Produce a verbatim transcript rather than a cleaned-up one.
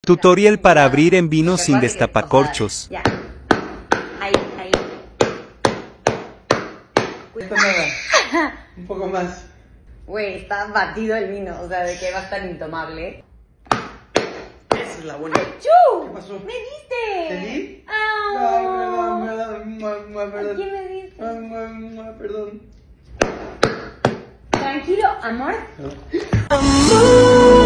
Tutorial para abrir en vino sin destapacorchos. Ya. Ahí, ahí. Esto nada. Un poco más. Güey, está batido el vino, o sea, de que va a estar intomable. Esa es la buena. ¡Chu! ¿Qué pasó? ¡Me diste! ¿Te di? ¡Au! Ay, perdón, perdón, mua, mua, perdón. ¿A quién me diste? Mua, mua, mua, perdón. Tranquilo, amor. No.